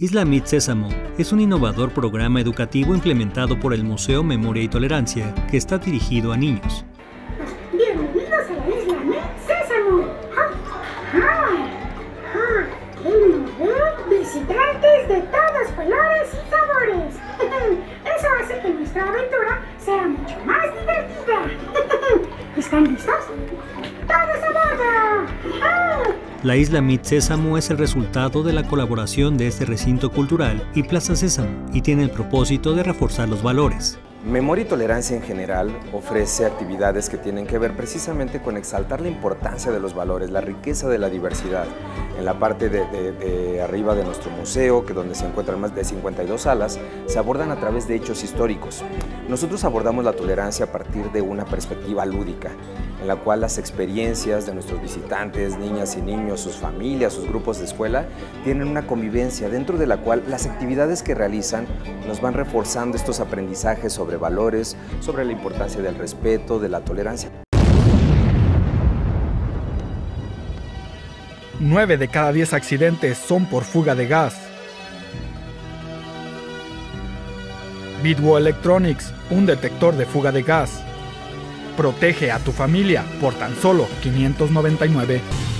Isla Meet Sésamo es un innovador programa educativo implementado por el Museo Memoria y Tolerancia que está dirigido a niños. Bienvenidos a la Isla Meet Sésamo. ¿Quieren ver? Visitantes de todos colores y sabores. Eso hace que nuestra aventura sea mucho más divertida. ¿Están listos? ¡Todos a bordo! La Isla Meet Sésamo es el resultado de la colaboración de este recinto cultural y Plaza Sésamo y tiene el propósito de reforzar los valores. Memoria y Tolerancia en general ofrece actividades que tienen que ver precisamente con exaltar la importancia de los valores, la riqueza de la diversidad. En la parte de arriba de nuestro museo, que donde se encuentran más de 52 salas, se abordan a través de hechos históricos. Nosotros abordamos la tolerancia a partir de una perspectiva lúdica, en la cual las experiencias de nuestros visitantes, niñas y niños, sus familias, sus grupos de escuela, tienen una convivencia dentro de la cual las actividades que realizan nos van reforzando estos aprendizajes sobre valores, sobre la importancia del respeto, de la tolerancia. 9 de cada 10 accidentes son por fuga de gas. Bitwo Electronics, un detector de fuga de gas. Protege a tu familia por tan solo $599.